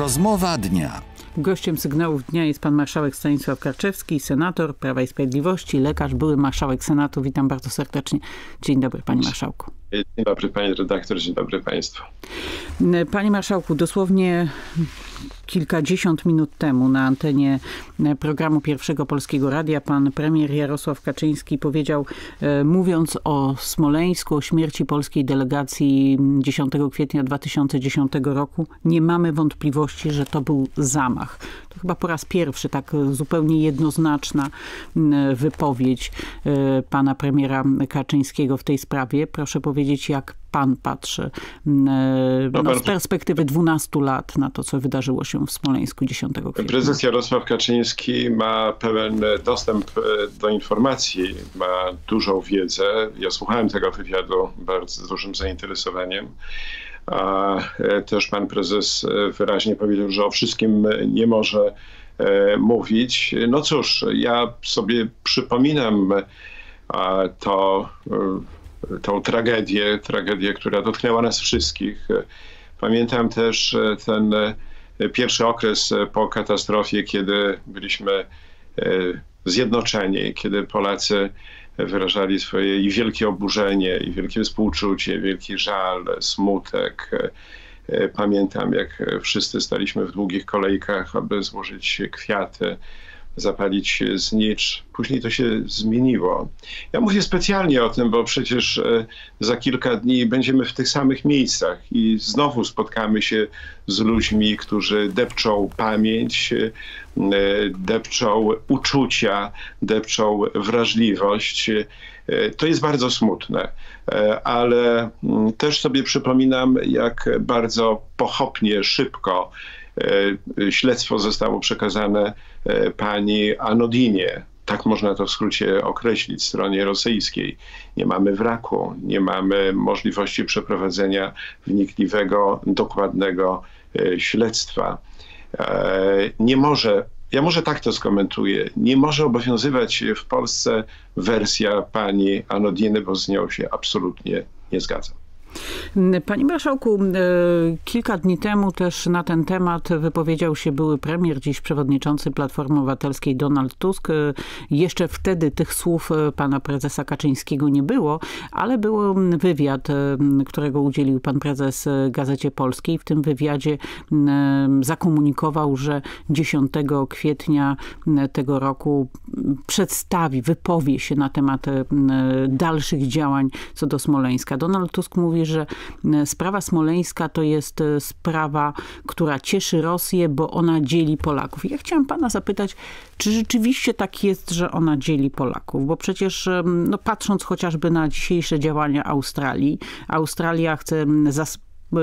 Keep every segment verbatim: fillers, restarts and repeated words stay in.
Rozmowa dnia. Gościem Sygnałów Dnia jest pan marszałek Stanisław Karczewski, senator Prawa i Sprawiedliwości, lekarz, były marszałek Senatu. Witam bardzo serdecznie. Dzień dobry, panie marszałku. Dzień dobry, panie redaktor, dzień dobry państwu. Panie marszałku, dosłownie kilkadziesiąt minut temu na antenie programu Pierwszego Polskiego Radia pan premier Jarosław Kaczyński powiedział, mówiąc o Smoleńsku, o śmierci polskiej delegacji dziesiątego kwietnia dwa tysiące dziesiątego roku, nie mamy wątpliwości, że to był zamach. To chyba po raz pierwszy tak zupełnie jednoznaczna wypowiedź pana premiera Kaczyńskiego w tej sprawie. Proszę powiedzieć, jak pan patrzy no, z perspektywy dwunastu lat na to, co wydarzyło się w Smoleńsku dziesiątego kwietnia. Prezes Jarosław Kaczyński ma pełen dostęp do informacji, ma dużą wiedzę. Ja słuchałem tego wywiadu bardzo z dużym zainteresowaniem. A też pan prezes wyraźnie powiedział, że o wszystkim nie może mówić. No cóż, ja sobie przypominam to, tą tragedię, tragedię, która dotknęła nas wszystkich. Pamiętam też ten pierwszy okres po katastrofie, kiedy byliśmy zjednoczeni, kiedy Polacy wyrażali swoje i wielkie oburzenie, i wielkie współczucie, wielki żal, smutek. Pamiętam, jak wszyscy staliśmy w długich kolejkach, aby złożyć kwiaty, zapalić znicz. Później to się zmieniło. Ja mówię specjalnie o tym, bo przecież za kilka dni będziemy w tych samych miejscach i znowu spotkamy się z ludźmi, którzy depczą pamięć, depczą uczucia, depczą wrażliwość. To jest bardzo smutne, ale też sobie przypominam, jak bardzo pochopnie, szybko śledztwo zostało przekazane pani Anodinie. Tak można to w skrócie określić, stronie rosyjskiej. Nie mamy wraku, nie mamy możliwości przeprowadzenia wnikliwego, dokładnego śledztwa. Nie może, ja może tak to skomentuję, nie może obowiązywać w Polsce wersja pani Anodiny, bo z nią się absolutnie nie zgadzam. Panie marszałku, kilka dni temu też na ten temat wypowiedział się były premier, dziś przewodniczący Platformy Obywatelskiej Donald Tusk. Jeszcze wtedy tych słów pana prezesa Kaczyńskiego nie było, ale był wywiad, którego udzielił pan prezes Gazecie Polskiej. W tym wywiadzie zakomunikował, że dziesiątego kwietnia tego roku przedstawi, wypowie się na temat dalszych działań co do Smoleńska. Donald Tusk mówi, że sprawa smoleńska to jest sprawa, która cieszy Rosję, bo ona dzieli Polaków. I ja chciałam pana zapytać, czy rzeczywiście tak jest, że ona dzieli Polaków? Bo przecież, no, patrząc chociażby na dzisiejsze działania Australii, Australia chce zas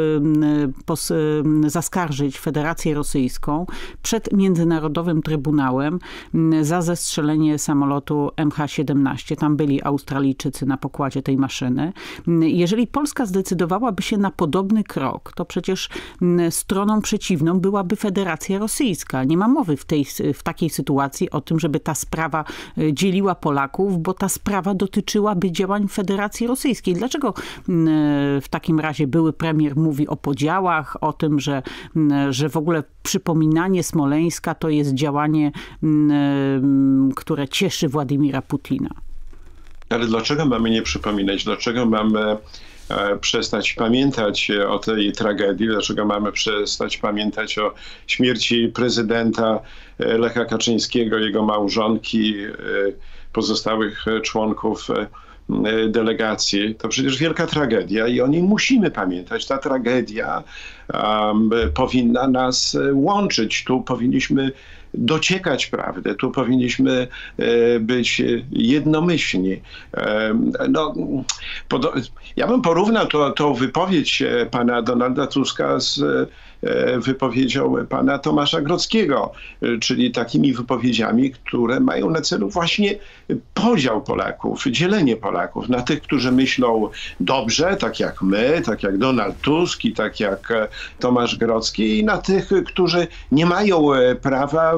zaskarżyć Federację Rosyjską przed Międzynarodowym Trybunałem za zestrzelenie samolotu M H siedemnaście. Tam byli Australijczycy na pokładzie tej maszyny. Jeżeli Polska zdecydowałaby się na podobny krok, to przecież stroną przeciwną byłaby Federacja Rosyjska. Nie ma mowy w, tej, w takiej sytuacji o tym, żeby ta sprawa dzieliła Polaków, bo ta sprawa dotyczyłaby działań Federacji Rosyjskiej. Dlaczego w takim razie były premier mówi o podziałach, o tym, że, że w ogóle przypominanie Smoleńska to jest działanie, które cieszy Władimira Putina? Ale dlaczego mamy nie przypominać? Dlaczego mamy przestać pamiętać o tej tragedii? Dlaczego mamy przestać pamiętać o śmierci prezydenta Lecha Kaczyńskiego, jego małżonki, pozostałych członków delegacji? To przecież wielka tragedia i o niej musimy pamiętać. Ta tragedia um, powinna nas łączyć. Tu powinniśmy dociekać prawdy. Tu powinniśmy e, być jednomyślni. E, no, ja bym porównał to, tą wypowiedź pana Donalda Tuska z wypowiedzią pana Tomasza Grodzkiego, czyli takimi wypowiedziami, które mają na celu właśnie podział Polaków, dzielenie Polaków na tych, którzy myślą dobrze, tak jak my, tak jak Donald Tusk i tak jak Tomasz Grodzki, i na tych, którzy nie mają prawa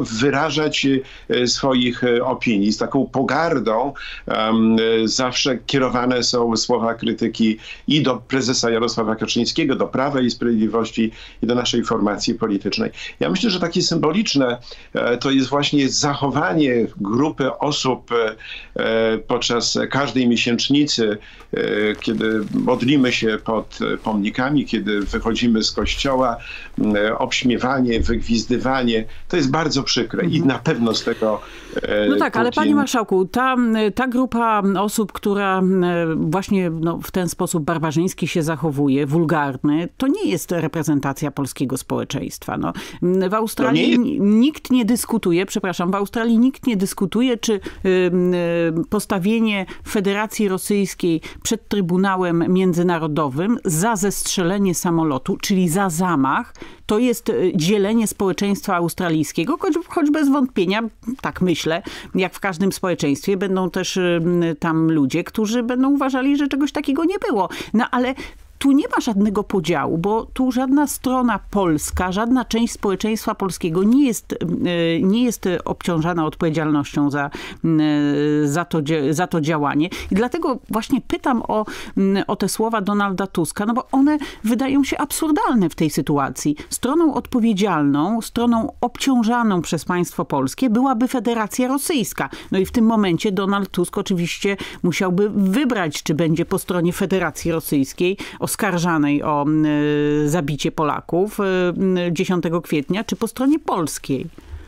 wyrażać swoich opinii. Z taką pogardą um, zawsze kierowane są słowa krytyki i do prezesa Jarosława Kaczyńskiego, do Prawa i Sprawiedliwości i do naszej formacji politycznej. Ja myślę, że takie symboliczne to jest właśnie zachowanie grupy osób podczas każdej miesięcznicy, kiedy modlimy się pod pomnikami, kiedy wychodzimy z kościoła, obśmiewanie, wygwizdywanie, to jest bardzo przykre i na pewno z tego No tak, Putin... ale panie marszałku, ta, ta grupa osób, która właśnie no, w ten sposób barbarzyński się zachowuje, wulgarny, to nie jest reprezentacja polskiego społeczeństwa. No, w Australii nie nikt nie dyskutuje, przepraszam, w Australii nikt nie dyskutuje, czy y, y, postawienie Federacji Rosyjskiej przed Trybunałem Międzynarodowym za zestrzelenie samolotu, czyli za zamach, to jest dzielenie społeczeństwa australijskiego, choć, choć bez wątpienia, tak myślę, jak w każdym społeczeństwie, będą też tam ludzie, którzy będą uważali, że czegoś takiego nie było. No ale tu nie ma żadnego podziału, bo tu żadna strona polska, żadna część społeczeństwa polskiego nie jest, nie jest obciążana odpowiedzialnością za, za, to, za to działanie. I dlatego właśnie pytam o, o te słowa Donalda Tuska, no bo one wydają się absurdalne w tej sytuacji. Stroną odpowiedzialną, stroną obciążaną przez państwo polskie byłaby Federacja Rosyjska. No i w tym momencie Donald Tusk oczywiście musiałby wybrać, czy będzie po stronie Federacji Rosyjskiej, oskarżanej o y, zabicie Polaków y, dziesiątego kwietnia, czy po stronie polskiej?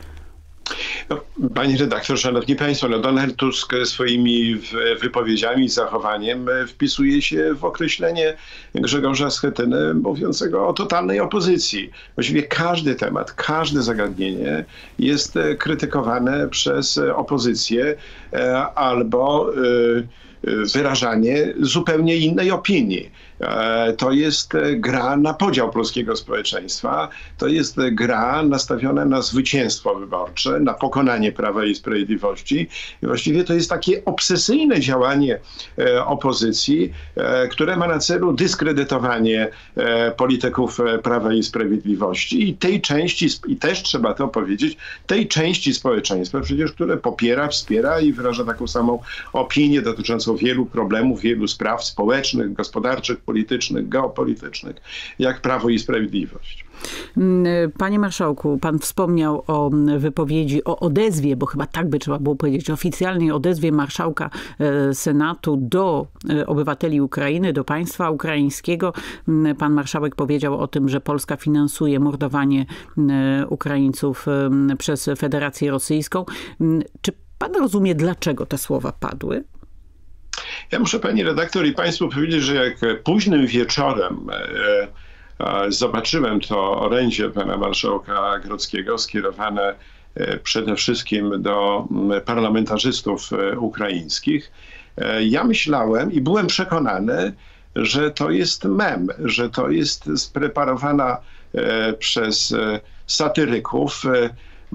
No, pani redaktor, szanowni państwo, no Donald Tusk swoimi wypowiedziami, zachowaniem wpisuje się w określenie Grzegorza Schetyny mówiącego o totalnej opozycji. Właściwie każdy temat, każde zagadnienie jest krytykowane przez opozycję albo wyrażanie zupełnie innej opinii. To jest gra na podział polskiego społeczeństwa. To jest gra nastawiona na zwycięstwo wyborcze, na pokonanie Prawa i Sprawiedliwości. I właściwie to jest takie obsesyjne działanie opozycji, które ma na celu dyskredytowanie polityków Prawa i Sprawiedliwości i tej części, i też trzeba to powiedzieć, tej części społeczeństwa przecież, które popiera, wspiera i wyraża taką samą opinię dotyczącą wielu problemów, wielu spraw społecznych, gospodarczych, politycznych, geopolitycznych, jak Prawo i Sprawiedliwość. Panie marszałku, pan wspomniał o wypowiedzi, o odezwie, bo chyba tak by trzeba było powiedzieć, oficjalnej odezwie marszałka Senatu do obywateli Ukrainy, do państwa ukraińskiego. Pan marszałek powiedział o tym, że Polska finansuje mordowanie Ukraińców przez Federację Rosyjską. Czy pan rozumie, dlaczego te słowa padły? Ja muszę pani redaktor i państwu powiedzieć, że jak późnym wieczorem e, e, zobaczyłem to orędzie pana marszałka Grodzkiego skierowane e, przede wszystkim do parlamentarzystów e, ukraińskich, e, ja myślałem i byłem przekonany, że to jest mem, że to jest spreparowana e, przez e, satyryków e,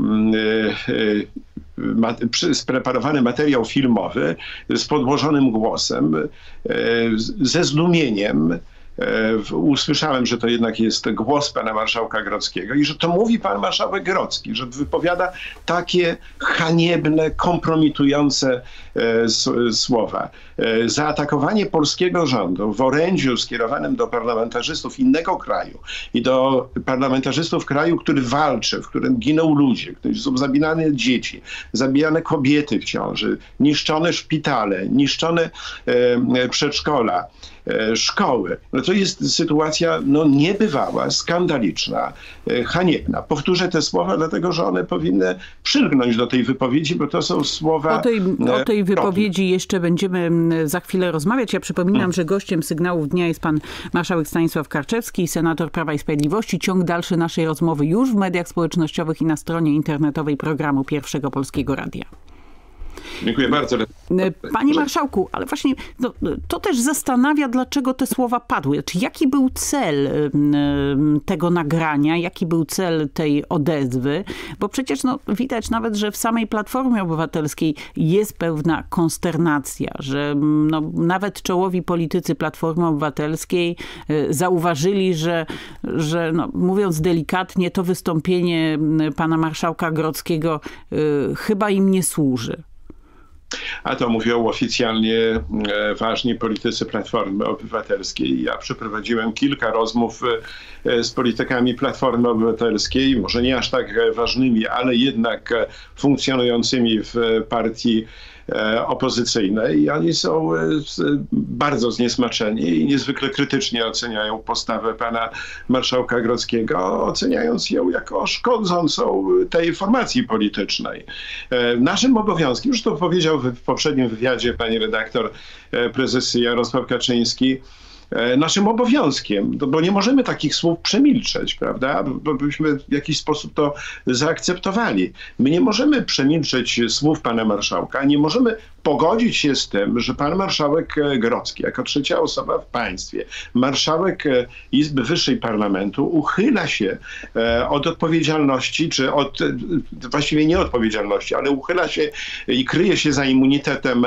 spreparowany materiał filmowy z podłożonym głosem, ze zdumieniem usłyszałem, że to jednak jest głos pana marszałka Grodzkiego i że to mówi pan marszałek Grodzki, że wypowiada takie haniebne, kompromitujące e, słowa. E, zaatakowanie polskiego rządu w orędziu skierowanym do parlamentarzystów innego kraju i do parlamentarzystów kraju, który walczy, w którym giną ludzie, w którym są zabijane dzieci, zabijane kobiety w ciąży, niszczone szpitale, niszczone e, przedszkola, e, szkoły. No to jest sytuacja no, niebywała, skandaliczna, e, haniebna. Powtórzę te słowa, dlatego że one powinny przylgnąć do tej wypowiedzi, bo to są słowa... O tej, o tej wypowiedzi jeszcze będziemy za chwilę rozmawiać. Ja przypominam, hmm. że gościem Sygnałów Dnia jest pan marszałek Stanisław Karczewski, senator Prawa i Sprawiedliwości. Ciąg dalszy naszej rozmowy już w mediach społecznościowych i na stronie internetowej programu Pierwszego Polskiego Radia. Dziękuję bardzo. Panie marszałku, ale właśnie no, to też zastanawia, dlaczego te słowa padły. Czy jaki był cel tego nagrania, jaki był cel tej odezwy? Bo przecież no, widać nawet, że w samej Platformie Obywatelskiej jest pewna konsternacja, że no, nawet czołowi politycy Platformy Obywatelskiej zauważyli, że, że no, mówiąc delikatnie, to wystąpienie pana marszałka Grodzkiego y, chyba im nie służy. A to mówią oficjalnie ważni politycy Platformy Obywatelskiej. Ja przeprowadziłem kilka rozmów z politykami Platformy Obywatelskiej, może nie aż tak ważnymi, ale jednak funkcjonującymi w partii opozycyjnej i oni są bardzo zniesmaczeni i niezwykle krytycznie oceniają postawę pana marszałka Grodzkiego, oceniając ją jako szkodzącą tej formacji politycznej. Naszym obowiązkiem, już to powiedział w poprzednim wywiadzie pani redaktor, prezes Jarosław Kaczyński, naszym obowiązkiem, bo nie możemy takich słów przemilczeć, prawda? Bo byśmy w jakiś sposób to zaakceptowali. My nie możemy przemilczeć słów pana marszałka, nie możemy pogodzić się z tym, że pan marszałek Grodzki, jako trzecia osoba w państwie, marszałek Izby Wyższej Parlamentu uchyla się od odpowiedzialności, czy od, właściwie nie odpowiedzialności, ale uchyla się i kryje się za immunitetem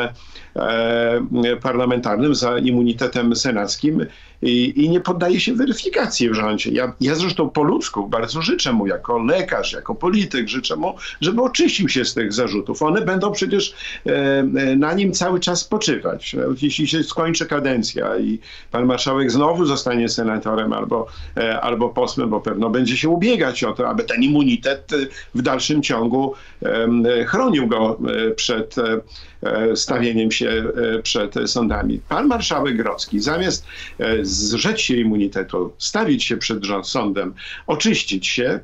parlamentarnym, za immunitetem senackim i, i nie poddaje się weryfikacji w rządzie. Ja, ja zresztą po ludzku bardzo życzę mu, jako lekarz, jako polityk, życzę mu, żeby oczyścił się z tych zarzutów. One będą przecież e, na nim cały czas spoczywać. Jeśli się skończy kadencja i pan marszałek znowu zostanie senatorem albo, e, albo posłem, bo pewno będzie się ubiegać o to, aby ten immunitet w dalszym ciągu e, chronił go przed e, stawieniem się przed sądami. Pan marszałek Grodzki zamiast zrzec się immunitetu, stawić się przed sądem, oczyścić się,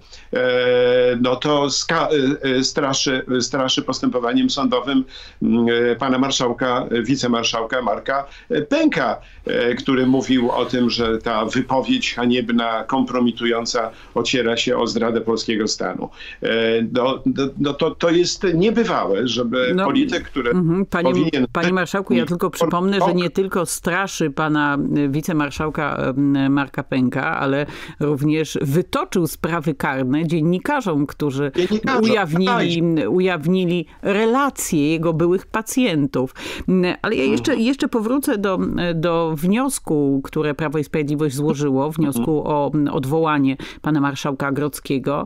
no to straszy, straszy postępowaniem sądowym pana marszałka, wicemarszałka Marka Pęka, który mówił o tym, że ta wypowiedź haniebna, kompromitująca ociera się o zdradę polskiego stanu. No, no to, to jest niebywałe, żeby no, polityk, który mm-hmm, panie, powinien... Panie marszałku, ja tylko przypomnę, że nie tylko straszy pana wicemarszałka Marka Pęka, ale również wytoczył sprawy karne dziennikarzom, którzy ujawnili, ujawnili relacje jego byłych pacjentów. Ale ja jeszcze, jeszcze powrócę do, do wniosku, które Prawo i Sprawiedliwość złożyło, wniosku o odwołanie pana marszałka Grodzkiego.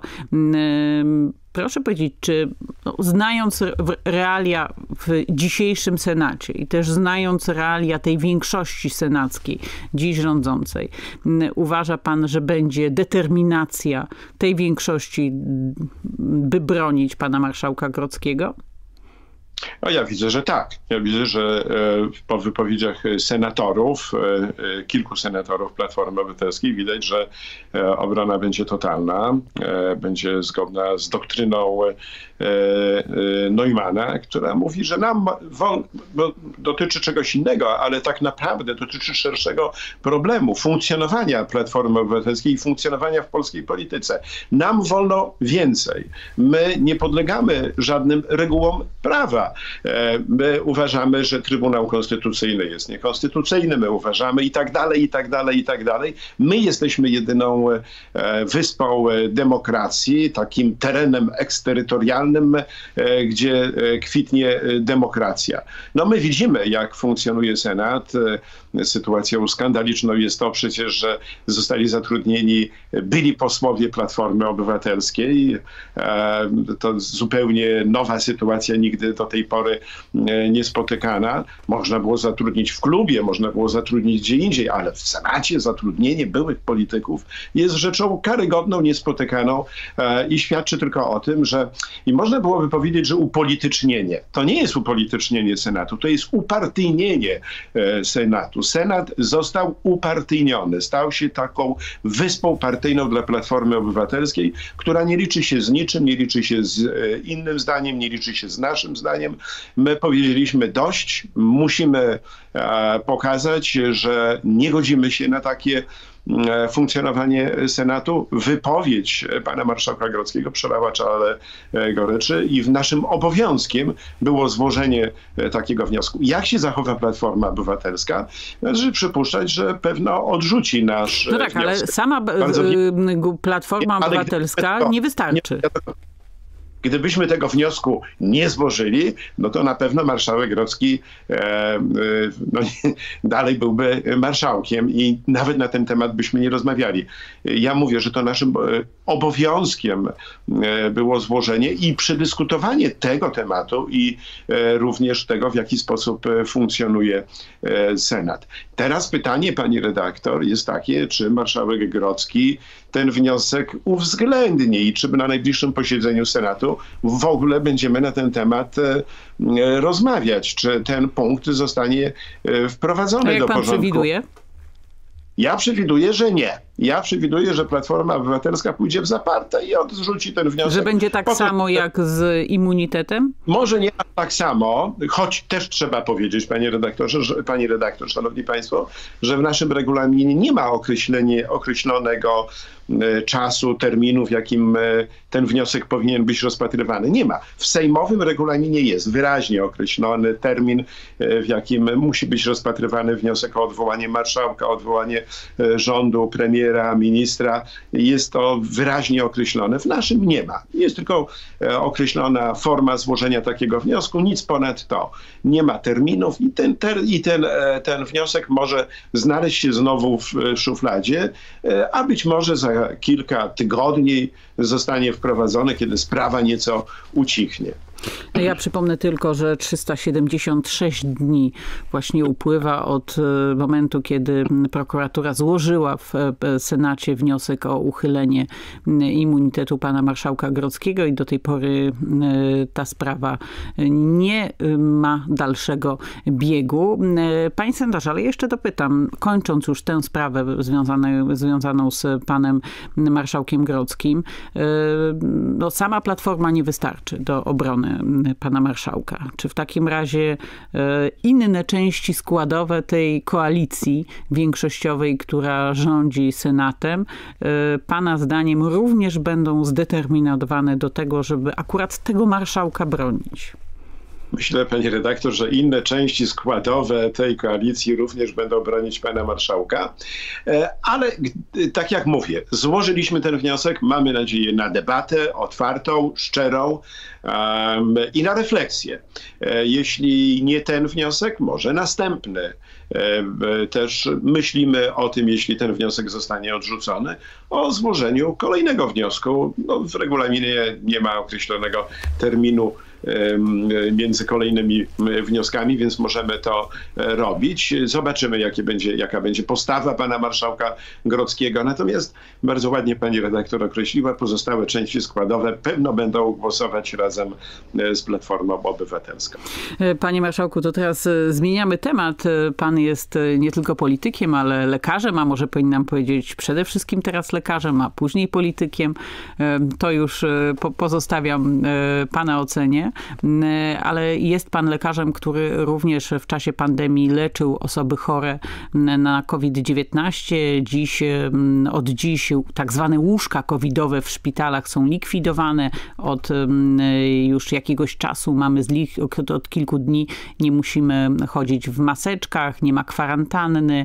Proszę powiedzieć, czy no, znając realia w dzisiejszym Senacie i też znając realia tej większości senackiej, dziś rządzącej, uważa pan, że będzie determinacja tej większości, by bronić pana marszałka Grodzkiego? No ja widzę, że tak. Ja widzę, że po wypowiedziach senatorów, kilku senatorów Platformy Obywatelskiej widać, że obrona będzie totalna, będzie zgodna z doktryną Neumana, która mówi, że nam wol, bo dotyczy czegoś innego, ale tak naprawdę dotyczy szerszego problemu funkcjonowania Platformy Obywatelskiej i funkcjonowania w polskiej polityce. Nam wolno więcej. My nie podlegamy żadnym regułom prawa. My uważamy, że Trybunał Konstytucyjny jest niekonstytucyjny, my uważamy i tak dalej, i tak dalej, i tak dalej. My jesteśmy jedyną wyspą demokracji, takim terenem eksterytorialnym, gdzie kwitnie demokracja. No my widzimy, jak funkcjonuje Senat. Sytuacją skandaliczną jest to przecież, że zostali zatrudnieni byli posłowie Platformy Obywatelskiej. To zupełnie nowa sytuacja, nigdy do tej pory niespotykana. Można było zatrudnić w klubie, można było zatrudnić gdzie indziej, ale w Senacie zatrudnienie byłych polityków jest rzeczą karygodną, niespotykaną i świadczy tylko o tym, że i można byłoby powiedzieć, że upolitycznienie. To nie jest upolitycznienie Senatu, to jest upartyjnienie Senatu. Senat został upartyjniony, stał się taką wyspą partyjną dla Platformy Obywatelskiej, która nie liczy się z niczym, nie liczy się z innym zdaniem, nie liczy się z naszym zdaniem. zdaniem my powiedzieliśmy dość, musimy pokazać, że nie godzimy się na takie funkcjonowanie Senatu. Wypowiedź pana marszałka Grodzkiego przelała czale goryczy i w naszym obowiązkiem było złożenie takiego wniosku. Jak się zachowa Platforma Obywatelska? Należy przypuszczać, że pewno odrzuci nasz No tak, wniosek. ale sama Bardzo... Platforma ale Obywatelska to, nie wystarczy. Nie, Gdybyśmy tego wniosku nie złożyli, no to na pewno marszałek Grodzki e, e, no, dalej byłby marszałkiem i nawet na ten temat byśmy nie rozmawiali. Ja mówię, że to naszym obowiązkiem było złożenie i przedyskutowanie tego tematu i e, również tego, w jaki sposób funkcjonuje e, Senat. Teraz pytanie, pani redaktor, jest takie, czy marszałek Grodzki ten wniosek uwzględni i czy na najbliższym posiedzeniu Senatu w ogóle będziemy na ten temat e, rozmawiać, czy ten punkt zostanie e, wprowadzony A jak do pan porządku. Przewiduje? Ja przewiduję, że nie. Ja przewiduję, że Platforma Obywatelska pójdzie w zaparte i odrzuci ten wniosek. Że będzie tak Potem, samo jak z immunitetem? Może nie tak samo, choć też trzeba powiedzieć, panie redaktorze, że, pani redaktor, szanowni państwo, że w naszym regulaminie nie ma określenie, określonego e, czasu, terminu, w jakim e, ten wniosek powinien być rozpatrywany. Nie ma. W sejmowym regulaminie jest wyraźnie określony termin, e, w jakim musi być rozpatrywany wniosek o odwołanie marszałka, o odwołanie e, rządu, premiera, ministra. Jest to wyraźnie określone. W naszym nie ma. Jest tylko e, określona forma złożenia takiego wniosku, nic ponad to. Nie ma terminów i ten, ter, i ten, e, ten wniosek może znaleźć się znowu w e, szufladzie, e, a być może za kilka tygodni zostanie wprowadzony, kiedy sprawa nieco ucichnie. Ja przypomnę tylko, że trzysta siedemdziesiąt sześć dni właśnie upływa od momentu, kiedy prokuratura złożyła w Senacie wniosek o uchylenie immunitetu pana marszałka Grodzkiego i do tej pory ta sprawa nie ma dalszego biegu. Panie senatorze, ale jeszcze dopytam, kończąc już tę sprawę związaną, związaną z panem marszałkiem Grodzkim, no sama Platforma nie wystarczy do obrony pana marszałka. Czy w takim razie inne części składowe tej koalicji większościowej, która rządzi Senatem, pana zdaniem również będą zdeterminowane do tego, żeby akurat tego marszałka bronić? Myślę, pani redaktor, że inne części składowe tej koalicji również będą bronić pana marszałka. Ale tak jak mówię, złożyliśmy ten wniosek, mamy nadzieję na debatę otwartą, szczerą um, i na refleksję. Jeśli nie ten wniosek, może następny. Też myślimy o tym, jeśli ten wniosek zostanie odrzucony, o złożeniu kolejnego wniosku. No, w regulaminie nie ma określonego terminu między kolejnymi wnioskami, więc możemy to robić. Zobaczymy, jakie będzie, jaka będzie postawa pana marszałka Grodzkiego. Natomiast bardzo ładnie pani redaktor określiła, pozostałe części składowe pewno będą głosować razem z Platformą Obywatelską. Panie marszałku, to teraz zmieniamy temat. Pan jest nie tylko politykiem, ale lekarzem, a może powinnam powiedzieć przede wszystkim teraz lekarzem, a później politykiem. To już pozostawiam pana ocenie. Ale jest pan lekarzem, który również w czasie pandemii leczył osoby chore na COVID dziewiętnaście. Dziś, od dziś tak zwane łóżka covidowe w szpitalach są likwidowane. Od już jakiegoś czasu mamy, od kilku dni nie musimy chodzić w maseczkach, nie ma kwarantanny,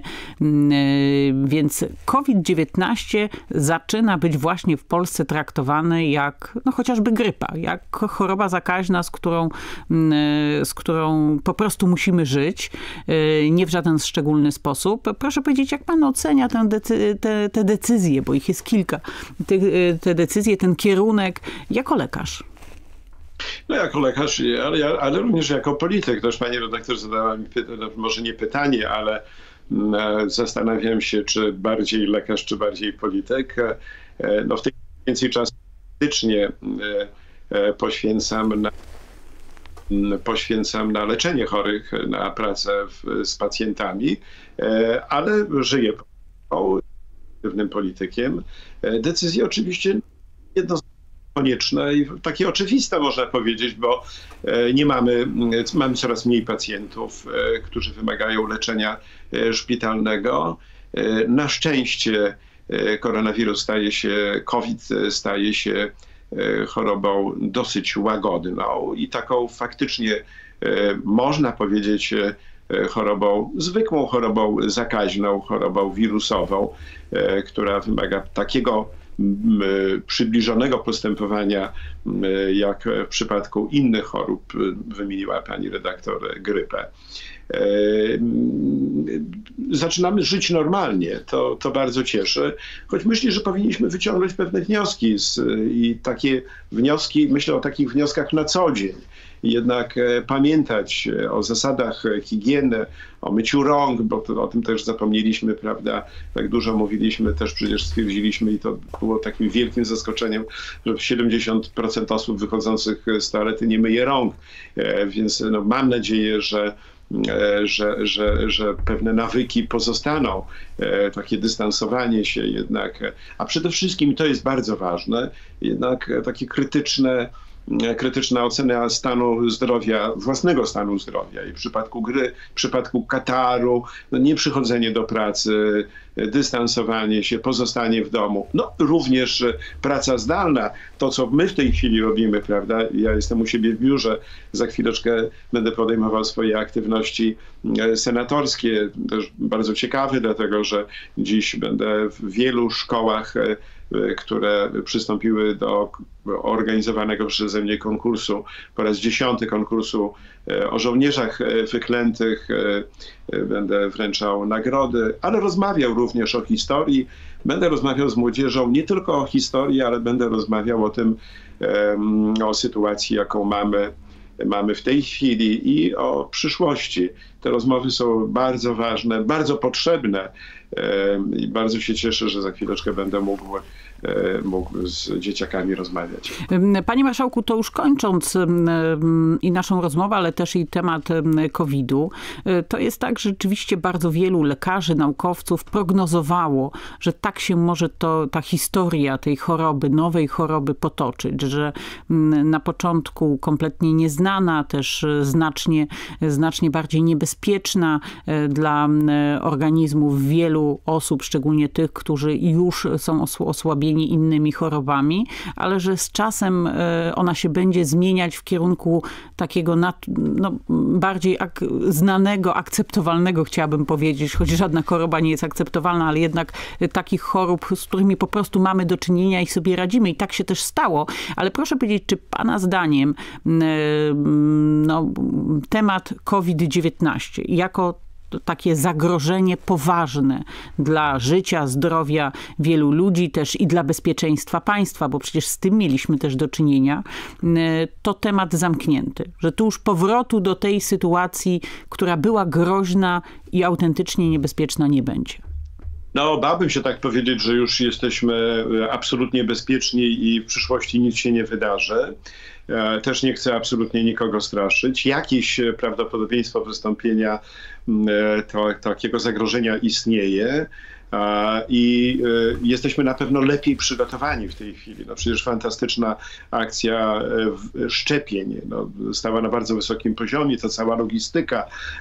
więc COVID dziewiętnaście zaczyna być właśnie w Polsce traktowany jak no chociażby grypa, jak choroba zakaźna, z którą, z którą po prostu musimy żyć, nie w żaden szczególny sposób. Proszę powiedzieć, jak pan ocenia tę decy- te, te decyzje, bo ich jest kilka, te, te decyzje, ten kierunek, jako lekarz? No jako lekarz, ale, ale również jako polityk. Też pani redaktor zadała mi pytanie, może nie pytanie, ale zastanawiam się, czy bardziej lekarz, czy bardziej polityk. No w tej chwili więcej czasu faktycznie poświęcam na poświęcam na leczenie chorych, na pracę w, z pacjentami, ale żyję pewnym politykiem. Decyzje oczywiście jednoznacznie konieczne i takie oczywiste, można powiedzieć, bo nie mamy, mamy coraz mniej pacjentów, którzy wymagają leczenia szpitalnego. Na szczęście koronawirus staje się, COVID staje się chorobą dosyć łagodną i taką faktycznie, można powiedzieć, chorobą, zwykłą chorobą zakaźną, chorobą wirusową, która wymaga takiego przybliżonego postępowania, jak w przypadku innych chorób, wymieniła pani redaktor grypę. Zaczynamy żyć normalnie, to, to bardzo cieszy, choć myślę, że powinniśmy wyciągnąć pewne wnioski z, i takie wnioski, myślę o takich wnioskach na co dzień. Jednak pamiętać o zasadach higieny, o myciu rąk, bo to, o tym też zapomnieliśmy, prawda? Tak dużo mówiliśmy, też przecież stwierdziliśmy i to było takim wielkim zaskoczeniem, że siedemdziesiąt procent osób wychodzących z toalety nie myje rąk, więc no, mam nadzieję, że Że, że, że pewne nawyki pozostaną, takie dystansowanie się jednak, a przede wszystkim, to jest bardzo ważne, jednak takie krytyczne, krytyczna ocena stanu zdrowia, własnego stanu zdrowia i w przypadku gry, w przypadku kataru, no nie przychodzenie do pracy, dystansowanie się, pozostanie w domu. No również praca zdalna, to co my w tej chwili robimy, prawda? Ja jestem u siebie w biurze, za chwileczkę będę podejmował swoje aktywności senatorskie, też bardzo ciekawy, dlatego że dziś będę w wielu szkołach, które przystąpiły do organizowanego przeze mnie konkursu, po raz dziesiąty konkursu o żołnierzach wyklętych. Będę wręczał nagrody, ale rozmawiał również o historii. Będę rozmawiał z młodzieżą nie tylko o historii, ale będę rozmawiał o tym, o sytuacji, jaką mamy, mamy w tej chwili i o przyszłości. Te rozmowy są bardzo ważne, bardzo potrzebne i bardzo się cieszę, że za chwileczkę będę mógł mógł z dzieciakami rozmawiać. Panie marszałku, to już kończąc i naszą rozmowę, ale też i temat kowida, to jest tak, że rzeczywiście bardzo wielu lekarzy, naukowców prognozowało, że tak się może to, ta historia tej choroby, nowej choroby potoczyć, że na początku kompletnie nieznana, też znacznie, znacznie bardziej niebezpieczna dla organizmów wielu osób, szczególnie tych, którzy już są osłabieni innymi chorobami, ale że z czasem ona się będzie zmieniać w kierunku takiego no, bardziej ak znanego, akceptowalnego, chciałabym powiedzieć, choć żadna choroba nie jest akceptowalna, ale jednak takich chorób, z którymi po prostu mamy do czynienia i sobie radzimy. I tak się też stało. Ale proszę powiedzieć, czy pana zdaniem no, temat COVID dziewiętnaście jako takie zagrożenie poważne dla życia, zdrowia wielu ludzi też i dla bezpieczeństwa państwa, bo przecież z tym mieliśmy też do czynienia, to temat zamknięty. Że tu już powrotu do tej sytuacji, która była groźna i autentycznie niebezpieczna, nie będzie. No, bałbym się tak powiedzieć, że już jesteśmy absolutnie bezpieczni i w przyszłości nic się nie wydarzy. Też nie chcę absolutnie nikogo straszyć. Jakieś prawdopodobieństwo wystąpienia to, takiego zagrożenia istnieje. I jesteśmy na pewno lepiej przygotowani w tej chwili. No przecież fantastyczna akcja szczepień no, stała na bardzo wysokim poziomie. To cała logistyka,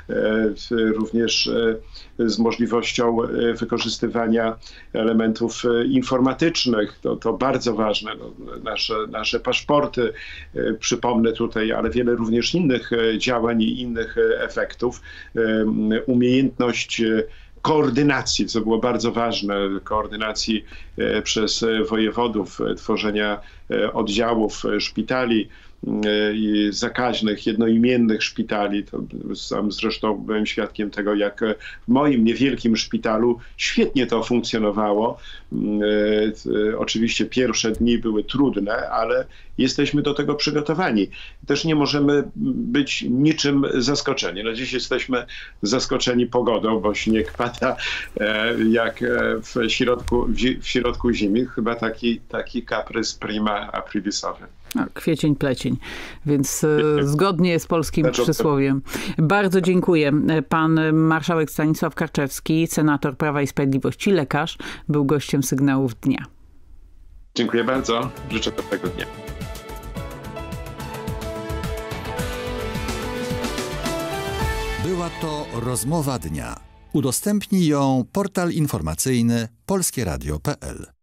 również z możliwością wykorzystywania elementów informatycznych. To, to bardzo ważne. No, nasze, nasze paszporty, przypomnę tutaj, ale wiele również innych działań i innych efektów. Umiejętność koordynacji, co było bardzo ważne, koordynacji przez wojewodów, tworzenia oddziałów szpitali zakaźnych, jednoimiennych szpitali. To sam zresztą byłem świadkiem tego, jak w moim niewielkim szpitalu świetnie to funkcjonowało. Oczywiście pierwsze dni były trudne, ale jesteśmy do tego przygotowani. Też nie możemy być niczym zaskoczeni. No dziś jesteśmy zaskoczeni pogodą, bo śnieg pada jak w środku, w środku zimy. Chyba taki, taki kaprys prima aprilisowy. No, kwiecień, plecień, więc e, zgodnie z polskim przysłowiem. Bardzo dziękuję. Pan marszałek Stanisław Karczewski, senator Prawa i Sprawiedliwości, lekarz, był gościem Sygnałów Dnia. Dziękuję bardzo. Życzę dobrego dnia. Była to rozmowa dnia. Udostępnij ją portal informacyjny polskieradio kropka p l.